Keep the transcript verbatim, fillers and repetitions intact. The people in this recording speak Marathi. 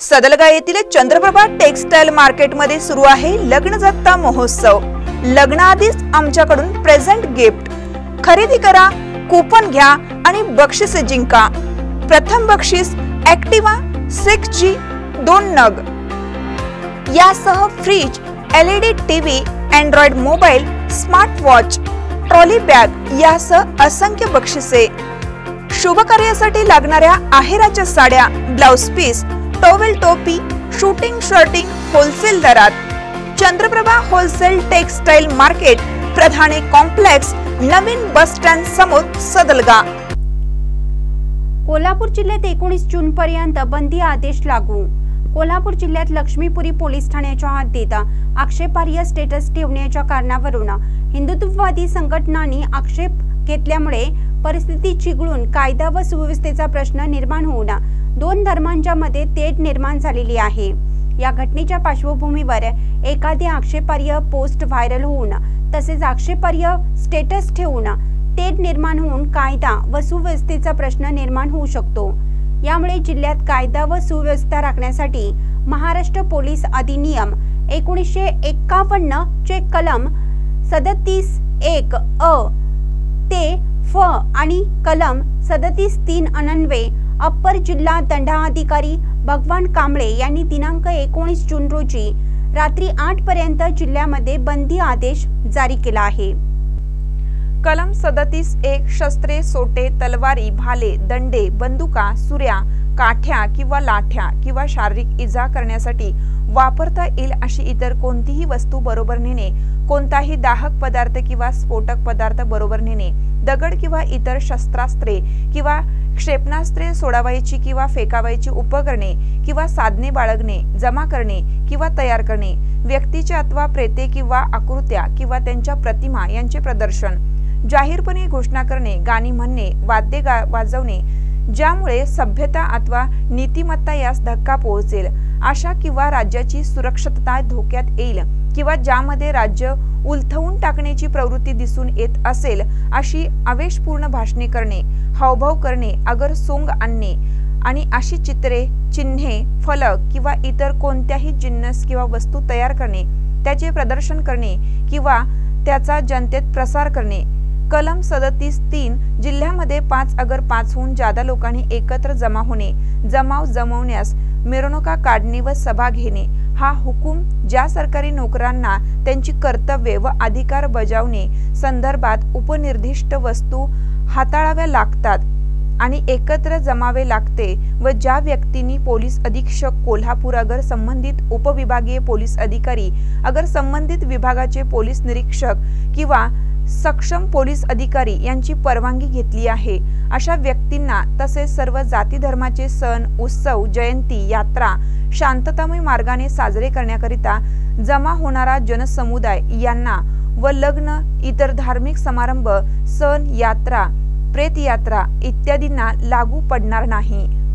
सदलगा येथील चंद्रप्रभा टेक्सटाईल मार्केटमध्ये सुरू आहे लग्न जत्ता महोत्सव। लग्नाआधीच आमच्याकडून प्रेझेंट गिफ्ट खरेदी करा, कूपन घ्या आणि बक्षीस जिंका। प्रथम बक्षीस ॲक्टिवा सिक्स जी दोन नग, यासह fridge, LED TV, android mobile, smart watch, trolley bag यासह असंख्य बक्षिसे। शुभ कार्यासाठी लागणाऱ्या आहेराच्या साड्या, ब्लाउज पीस, टॉवेल, टोपी, शूटिंग शर्टिंग होलसेल दरात। Chandraprabha wholesale textile market, Pradhane complex, नवीन बस स्टँड समोर, सदलगा। कोल्हापूर जिल्ह्यात एकोणीस जून पर्यंत बंदी आदेश लागू। कोल्हापूर जिल्ह्यात लक्ष्मीपुरी पोलीस ठाण्याच्या हद्दीत आक्षेपार्ह स्टेटस ठेवण्याच्या कारणावरून हिंदुत्ववादी संघटनांनी आक्षेप घेतल्यामुळे परिस्थिती चिघळून कायदा व सुव्यवस्थेचा प्रश्न निर्माण होऊन दोन धर्मांच्या मध्ये तेढ निर्माण झालेली आहे। या घटनेच्या पार्श्वभूमीवर एखादी आक्षेपार्ह पोस्ट व्हायरल होऊन तसेच आक्षेपार्ह स्टेटस ठेवून तेढ निर्माण होऊन कायदा व सुव्यवस्थेचा प्रश्न निर्माण होऊ शकतो। यामुळे जिल्ह्यात कायदा व सुव्यवस्था राखण्यासाठी महाराष्ट्र पोलीस अधिनियम एकोणीसशे एक्कावन्न चे कलम सदतीस एक अ ते फ आणि कलम सदतीस तीन अन्वये अप्पर जिल्हा दंडाधिकारी भगवान कांबळे यांनी दिनांक एकोणीस जून रोजी रात्री आठ पर्यंत जिल्ह्यामध्ये बंदी आदेश जारी केला आहे। कलम सदतीस एक शस्त्रे, सोटे, तलवारी, भाले, दंडे, बंदुका, सुऱ्या, काठ्या किंवा लाठ्या किंवा शारीरिक इजा करण्यासाठी वापरता येईल अशी इतर कोणतीही वस्तू बरोबर नेणे, कोणताही दाहक पदार्थ किंवा स्फोटक पदार्थ बरोबर नेणे, दगड किंवा इतर शस्त्रास्त्रे किंवा क्षेपणास्त्रे सोडवायची किंवा फेकावायची उपकरणे किंवा साधने बाळगणे, जमा करणे किंवा तयार करणे, व्यक्तीच्या अथवा प्रेते किंवा आकृत्या किंवा त्यांच्या प्रतिमा यांचे प्रदर्शन, जाहीरपणे घोषणा करणे, गाणी म्हणणे, वाद्य वाजवणे ज्यामुळे सभ्यता अथवा नीतिमत्ता यास धक्का पोहोचेल अशा किंवा राज्याची सुरक्षितता धोक्यात येईल किंवा ज्यामध्ये राज्य उलथवून टाकण्याची प्रवृत्ती दिसून येत असेल अशी आवेशपूर्ण भाषणे करणे, हावभाव करणे, अगर सोंग आणणे आणि अशी चित्रे, चिन्हे, फलक किंवा इतर कोणत्याही जिन्नस किंवा वस्तू तयार करणे, त्याचे प्रदर्शन करणे किंवा त्याचा जनतेत प्रसार करणे। कलम सदतीस तीन जिल्ह्यामध्ये पाच अगर पाचहून जादा लोकांनी एकत्र जमा होणे, जमाव जमवण्यास, मिरवणुका काढणे व सभा घेणे हा हुकूम ज्या सरकारी नोकरांना त्यांची कर्तव्ये व अधिकार बजावणे संदर्भात उपनिर्दिष्ट वस्तू हाताळाव्या लागतात आणि एकत्र जमावे लागते व ज्या व्यक्तींनी पोलीस अधीक्षक कोल्हापूर अगर संबंधित उपविभागीय पोलीस अधिकारी अगर संबंधित विभागाचे पोलीस निरीक्षक किंवा सक्षम पोलीस अधिकारी यांची परवानगी घेतली आहे अशा व्यक्तींना तसेच सर्व जाती धर्माचे सण, उत्सव, जयंती, यात्रा शांततामय मार्गाने साजरे करण्याकरिता जमा होणारा जनसमुदाय यांना व लग्न, इतर धार्मिक समारंभ, सण, यात्रा, प्रेतयात्रा इत्यादींना लागू पडणार नाही।